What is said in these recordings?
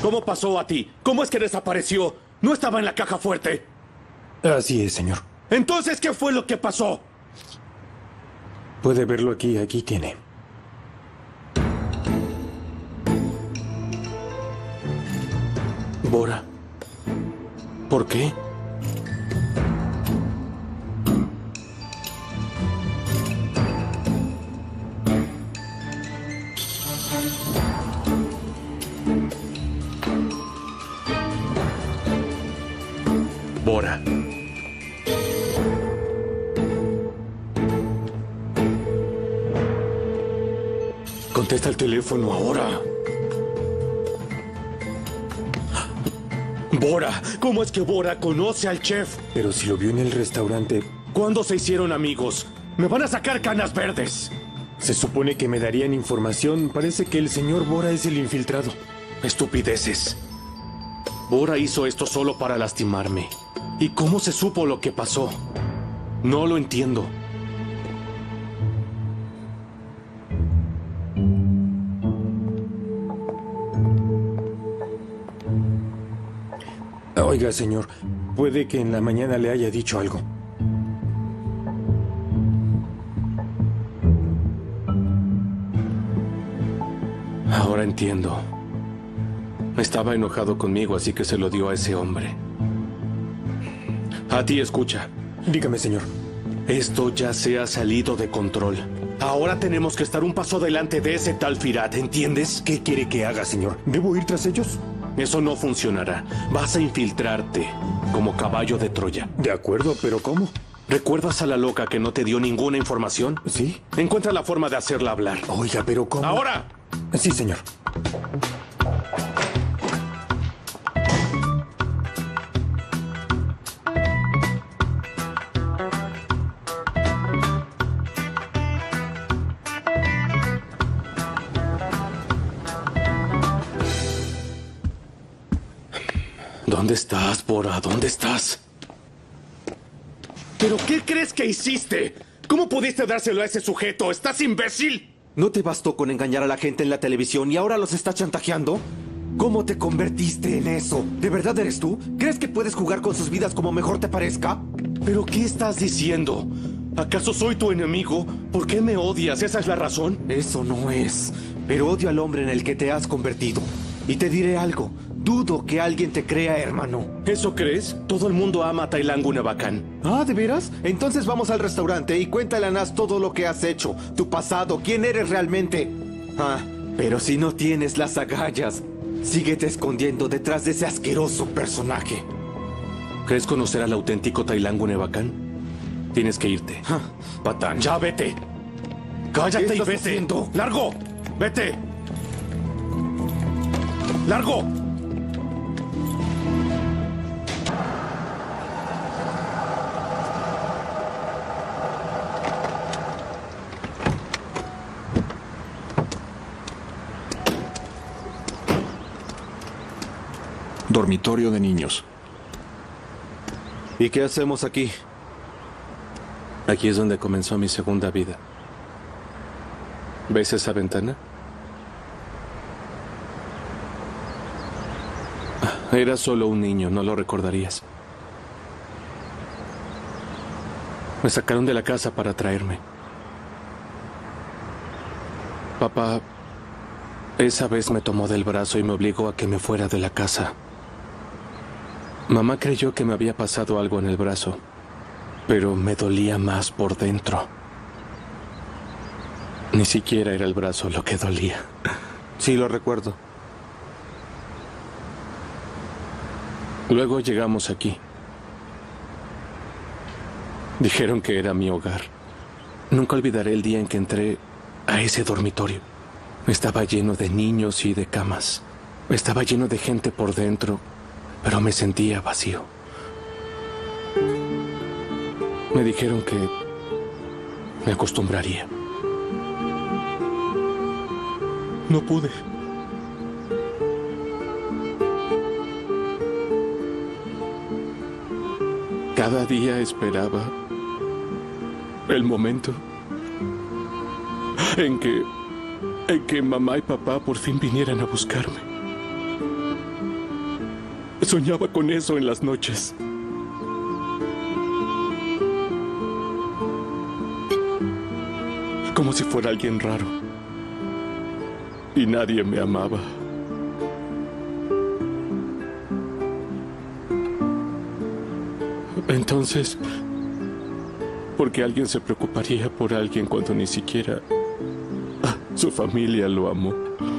¿Cómo pasó a ti? ¿Cómo es que desapareció? ¿No estaba en la caja fuerte? Así es, señor. Entonces, ¿qué fue lo que pasó? Puede verlo aquí. Aquí tiene. Bora. ¿Por qué? Bora. Contesta el teléfono ahora. Bora, ¿cómo es que Bora conoce al chef? Pero si lo vio en el restaurante, ¿Cuándo se hicieron amigos? Me van a sacar canas verdes. se supone que me darían información. Parece que el señor Bora es el infiltrado. Estupideces. Bora hizo esto solo para lastimarme. ¿Y cómo se supo lo que pasó? No lo entiendo. Oiga, señor, puede que en la mañana le haya dicho algo. Ahora entiendo. Estaba enojado conmigo, así que se lo dio a ese hombre. A ti, escucha. Dígame, señor. Esto ya se ha salido de control. Ahora tenemos que estar un paso delante de ese tal Firat, ¿entiendes? ¿Qué quiere que haga, señor? ¿Debo ir tras ellos? Eso no funcionará. Vas a infiltrarte como caballo de Troya. De acuerdo, pero ¿cómo? ¿Recuerdas a la loca que no te dio ninguna información? ¿Sí? Encuentra la forma de hacerla hablar. Oiga, pero ¿cómo? ¡Ahora! Sí, señor. ¿Dónde estás, Bora? ¿Dónde estás? ¿Pero qué crees que hiciste? ¿Cómo pudiste dárselo a ese sujeto? ¿Estás imbécil? ¿No te bastó con engañar a la gente en la televisión y ahora los estás chantajeando? ¿Cómo te convertiste en eso? ¿De verdad eres tú? ¿Crees que puedes jugar con sus vidas como mejor te parezca? ¿Pero qué estás diciendo? ¿Acaso soy tu enemigo? ¿Por qué me odias? ¿Esa es la razón? Eso no es. Pero odio al hombre en el que te has convertido. Y te diré algo. Dudo que alguien te crea, hermano. ¿Eso crees? Todo el mundo ama a Tailang Gunabakan. Ah, ¿de veras? Entonces vamos al restaurante y cuéntale a Nas todo lo que has hecho, tu pasado, quién eres realmente. Ah, pero si no tienes las agallas, síguete escondiendo detrás de ese asqueroso personaje. ¿Crees conocer al auténtico Tailang Gunabakan? Tienes que irte. Ah, Patán, ya vete. Cállate ¿Qué y estás vete. haciendo? ¡Largo! ¡Vete! ¡Largo! Dormitorio de niños. ¿Y qué hacemos aquí? Aquí es donde comenzó mi segunda vida. ¿Ves esa ventana? Era solo un niño, no lo recordarías. Me sacaron de la casa para traerme. Papá, esa vez me tomó del brazo y me obligó a que me fuera de la casa. Mamá creyó que me había pasado algo en el brazo, pero me dolía más por dentro. Ni siquiera era el brazo lo que dolía. Sí, lo recuerdo. Luego llegamos aquí. Dijeron que era mi hogar. Nunca olvidaré el día en que entré a ese dormitorio. Estaba lleno de niños y de camas. Estaba lleno de gente por dentro, pero me sentía vacío. Me dijeron que me acostumbraría. No pude. Cada día esperaba el momento en que mamá y papá por fin vinieran a buscarme. Soñaba con eso en las noches. Como si fuera alguien raro. Y nadie me amaba. Entonces, ¿por qué alguien se preocuparía por alguien cuando ni siquiera su familia lo amó?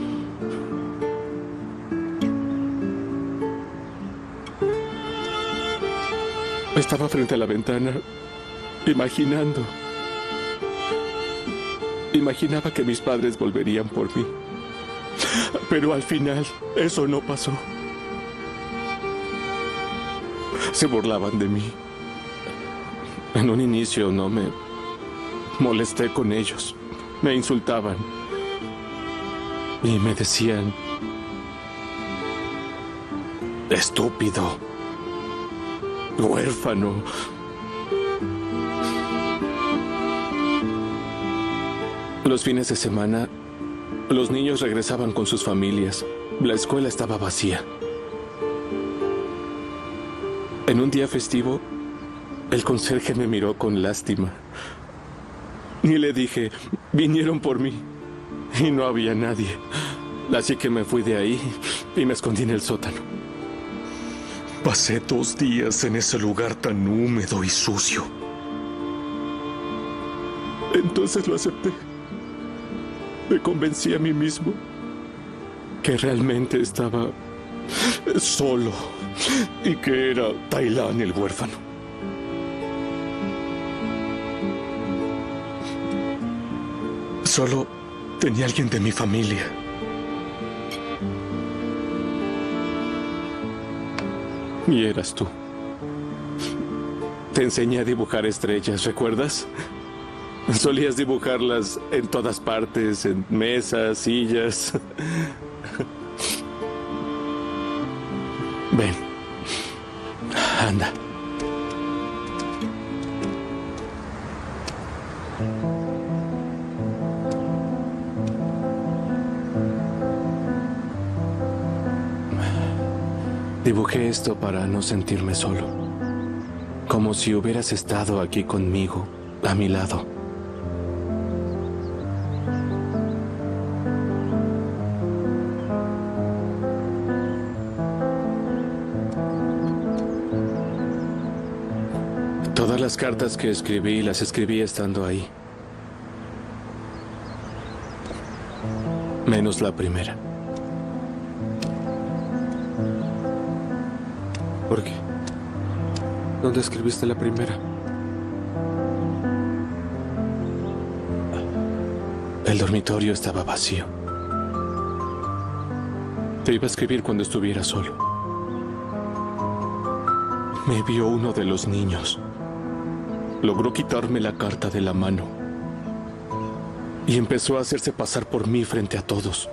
Estaba frente a la ventana, imaginando. Imaginaba que mis padres volverían por mí. Pero al final, eso no pasó. Se burlaban de mí. En un inicio no me molesté con ellos. Me insultaban. Y me decían: estúpido, huérfano. Los fines de semana, los niños regresaban con sus familias. La escuela estaba vacía. En un día festivo, el conserje me miró con lástima. Y le dije: vinieron por mí. Y no había nadie. Así que me fui de ahí y me escondí en el sótano. Pasé 2 días en ese lugar tan húmedo y sucio. Entonces lo acepté. Me convencí a mí mismo que realmente estaba solo y que era Tailán el huérfano. Solo tenía alguien de mi familia. Y eras tú. Te enseñé a dibujar estrellas, ¿recuerdas? Solías dibujarlas en todas partes, en mesas, sillas. Ven. Anda. Dibujé esto para no sentirme solo. Como si hubieras estado aquí conmigo, a mi lado. Todas las cartas que escribí, las escribí estando ahí. Menos la primera. ¿Por qué? ¿Dónde escribiste la primera? El dormitorio estaba vacío. Te iba a escribir cuando estuviera solo. Me vio uno de los niños. Logró quitarme la carta de la mano. Y empezó a hacerse pasar por mí frente a todos.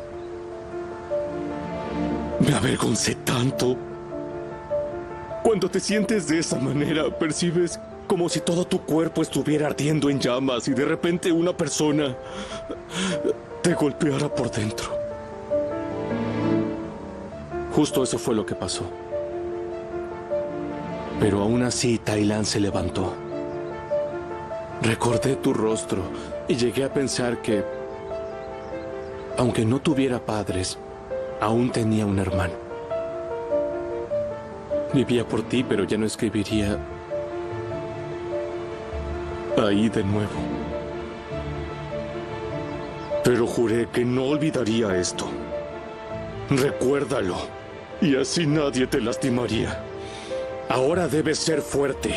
Me avergoncé tanto. Cuando te sientes de esa manera, percibes como si todo tu cuerpo estuviera ardiendo en llamas y de repente una persona te golpeara por dentro. Justo eso fue lo que pasó. Pero aún así, Tailán se levantó. Recordé tu rostro y llegué a pensar que, aunque no tuviera padres, aún tenía un hermano. Vivía por ti, pero ya no escribiría ahí de nuevo. Pero juré que no olvidaría esto. Recuérdalo, y así nadie te lastimaría. Ahora debes ser fuerte.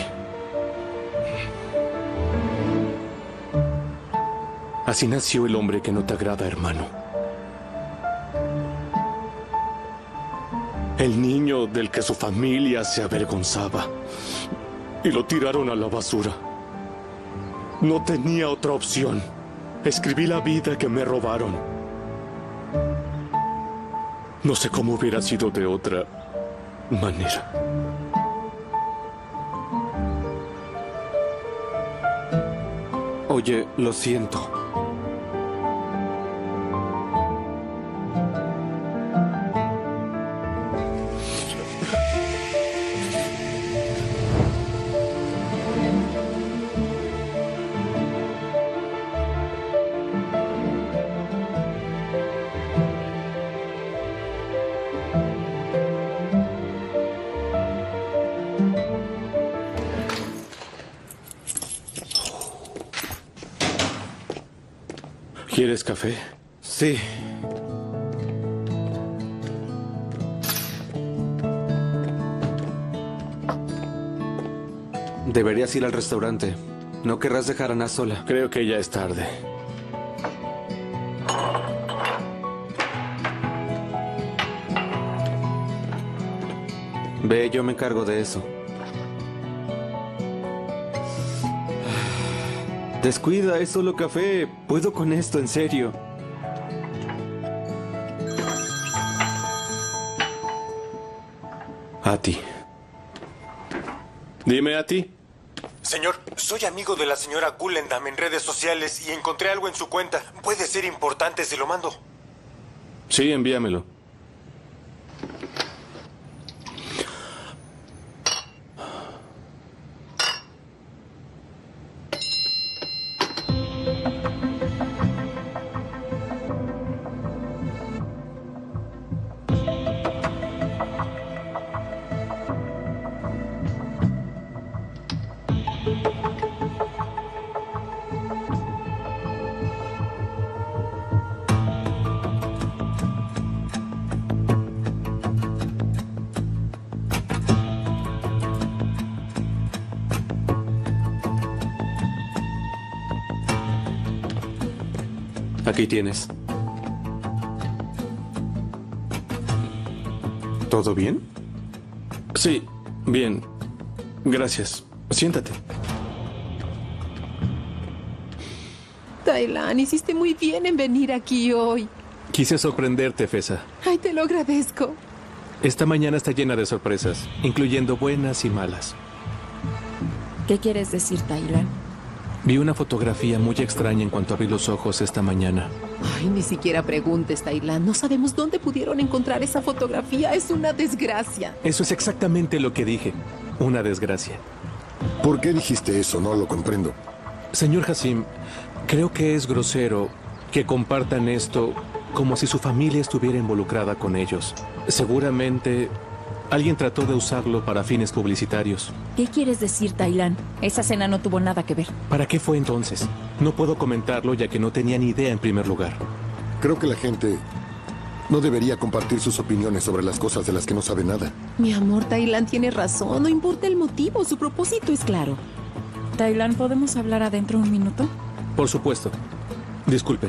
Así nació el hombre que no te agrada, hermano. El niño del que su familia se avergonzaba. Y lo tiraron a la basura. No tenía otra opción. Escribí la vida que me robaron. No sé cómo hubiera sido de otra manera. Oye, lo siento. ¿Quieres café? Sí. Deberías ir al restaurante. No querrás dejar a Ana sola. Creo que ya es tarde. Ve, yo me encargo de eso. Descuida, es solo café. Puedo con esto, en serio. A ti. Dime a ti. Señor, soy amigo de la señora Gullendam en redes sociales y encontré algo en su cuenta. Puede ser importante, se lo mando. Sí, envíamelo. Aquí tienes. ¿Todo bien? Sí, bien. Gracias. Siéntate. Taylan, hiciste muy bien en venir aquí hoy. Quise sorprenderte, Fesa. Ay, te lo agradezco. Esta mañana está llena de sorpresas, incluyendo buenas y malas. ¿Qué quieres decir, Taylan? Vi una fotografía muy extraña en cuanto abrí los ojos esta mañana. Ay, ni siquiera preguntes, Taylan. No sabemos dónde pudieron encontrar esa fotografía. Es una desgracia. Eso es exactamente lo que dije. Una desgracia. ¿Por qué dijiste eso? No lo comprendo. Señor Hassim, creo que es grosero que compartan esto como si su familia estuviera involucrada con ellos. Seguramente alguien trató de usarlo para fines publicitarios. ¿Qué quieres decir, Taylan? Esa cena no tuvo nada que ver. ¿Para qué fue entonces? No puedo comentarlo ya que no tenía ni idea en primer lugar. Creo que la gente no debería compartir sus opiniones sobre las cosas de las que no sabe nada. Mi amor, Taylan tiene razón. No importa el motivo, su propósito es claro. Taylan, ¿podemos hablar adentro un minuto? Por supuesto. Disculpen.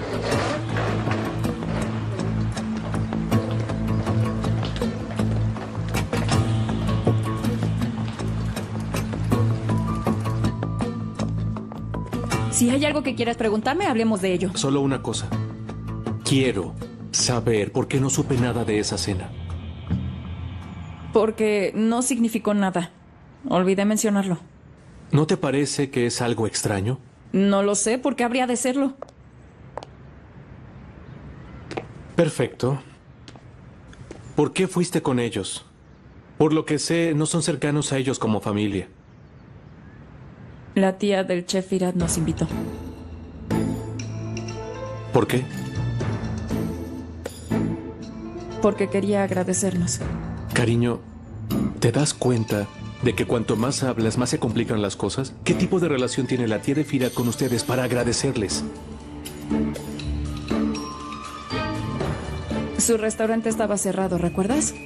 Si hay algo que quieras preguntarme, hablemos de ello. Solo una cosa. Quiero saber por qué no supe nada de esa cena. Porque no significó nada. Olvidé mencionarlo. ¿No te parece que es algo extraño? No lo sé, ¿por qué habría de serlo? Perfecto. ¿Por qué fuiste con ellos? Por lo que sé, no son cercanos a ellos como familia. La tía del chef Firat nos invitó. ¿Por qué? Porque quería agradecernos. Cariño, ¿te das cuenta de que cuanto más hablas, más se complican las cosas? ¿Qué tipo de relación tiene la tía de Firat con ustedes para agradecerles? Su restaurante estaba cerrado, ¿recuerdas?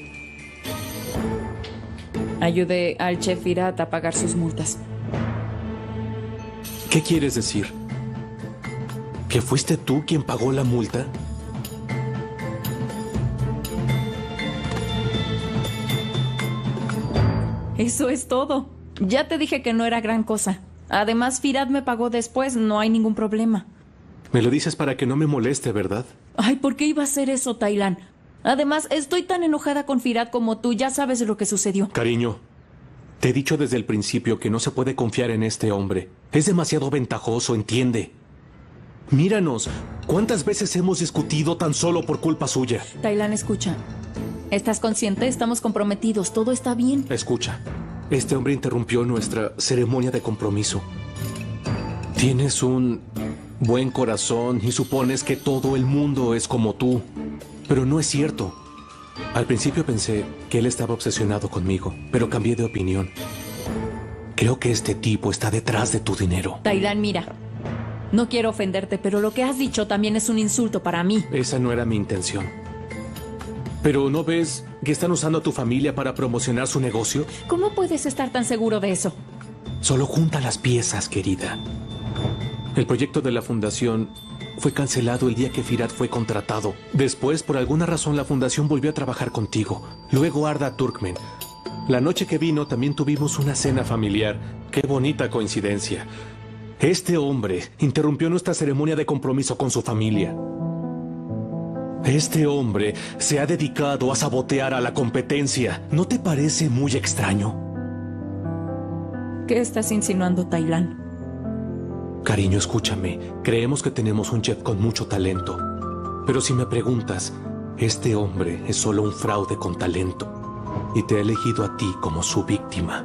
Ayudé al chef Firat a pagar sus multas. ¿Qué quieres decir? ¿Que fuiste tú quien pagó la multa? Eso es todo. Ya te dije que no era gran cosa. Además, Firat me pagó después, no hay ningún problema. Me lo dices para que no me moleste, ¿verdad? Ay, ¿por qué iba a hacer eso, Taylan? Además, estoy tan enojada con Firat como tú, ya sabes lo que sucedió. Cariño, te he dicho desde el principio que no se puede confiar en este hombre. Es demasiado ventajoso, entiende. Míranos, ¿cuántas veces hemos discutido tan solo por culpa suya? Taylan, escucha. ¿Estás consciente? Estamos comprometidos, todo está bien. Escucha, este hombre interrumpió nuestra ceremonia de compromiso. Tienes un buen corazón y supones que todo el mundo es como tú. Pero no es cierto. Al principio pensé que él estaba obsesionado conmigo, pero cambié de opinión. Creo que este tipo está detrás de tu dinero. Taylan, mira. No quiero ofenderte, pero lo que has dicho también es un insulto para mí. Esa no era mi intención. Pero ¿no ves que están usando a tu familia para promocionar su negocio? ¿Cómo puedes estar tan seguro de eso? Solo junta las piezas, querida. El proyecto de la fundación fue cancelado el día que Firat fue contratado. Después, por alguna razón, la fundación volvió a trabajar contigo. Luego Arda Turkmen. La noche que vino también tuvimos una cena familiar. ¡Qué bonita coincidencia! Este hombre interrumpió nuestra ceremonia de compromiso con su familia. Este hombre se ha dedicado a sabotear a la competencia. ¿No te parece muy extraño? ¿Qué estás insinuando, Taylan? Cariño, escúchame. Creemos que tenemos un chef con mucho talento. Pero si me preguntas, este hombre es solo un fraude con talento. Y te ha elegido a ti como su víctima.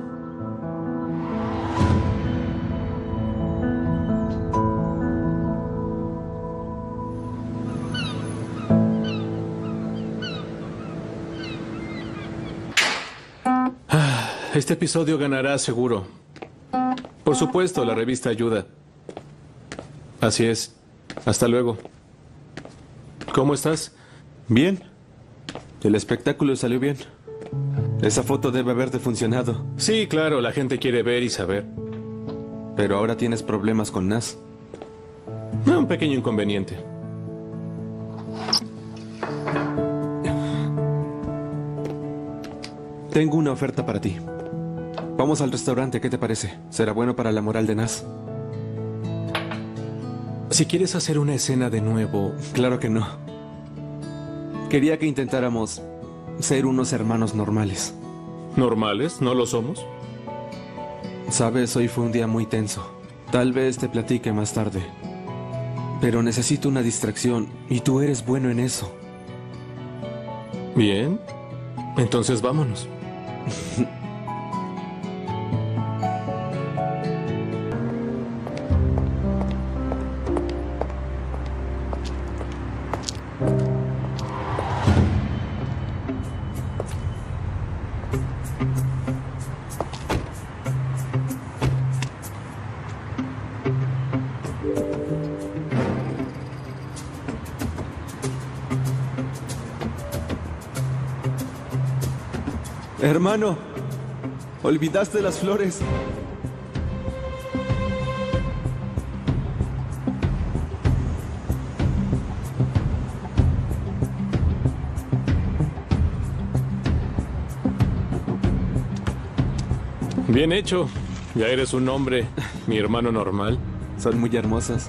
Este episodio ganará seguro. Por supuesto, la revista ayuda. Así es. Hasta luego. ¿Cómo estás? Bien. El espectáculo salió bien. Esa foto debe haberte funcionado. Sí, claro, la gente quiere ver y saber. Pero ahora tienes problemas con Naz. Un pequeño inconveniente. Tengo una oferta para ti. Vamos al restaurante, ¿qué te parece? ¿Será bueno para la moral de Naz? Si quieres hacer una escena de nuevo... Claro que no. Quería que intentáramos ser unos hermanos normales. ¿Normales? ¿No lo somos? Sabes, hoy fue un día muy tenso. Tal vez te platique más tarde. Pero necesito una distracción y tú eres bueno en eso. Bien. Entonces vámonos. Hermano, olvidaste las flores. Bien hecho. Ya eres un hombre, mi hermano normal. Son muy hermosas.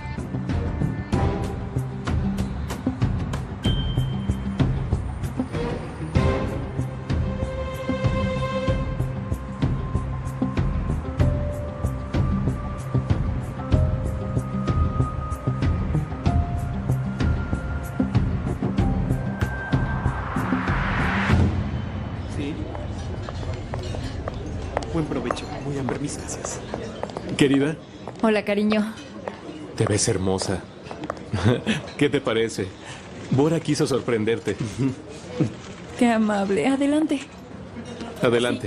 Buen provecho. Voy a ver mis gracias. Querida, Hola, cariño. te ves hermosa. ¿Qué te parece? Bora quiso sorprenderte. Qué amable. Adelante. Adelante.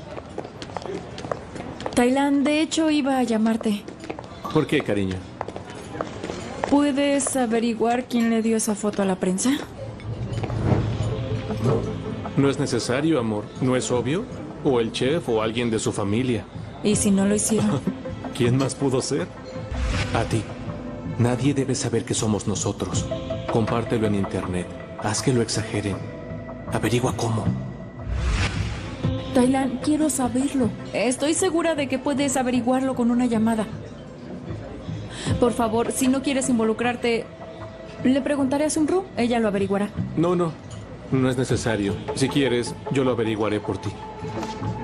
Taylan, de hecho, iba a llamarte. ¿Por qué, cariño? ¿Puedes averiguar quién le dio esa foto a la prensa? No es necesario, amor. ¿No es obvio? O el chef o alguien de su familia. ¿Y si no lo hicieron? ¿Quién más pudo ser? A ti. Nadie debe saber que somos nosotros. Compártelo en internet. Haz que lo exageren. Averigua cómo. Taylan, quiero saberlo. Estoy segura de que puedes averiguarlo con una llamada. Por favor, si no quieres involucrarte, le preguntaré a Sumru. Ella lo averiguará. No, no. No es necesario. Si quieres, yo lo averiguaré por ti.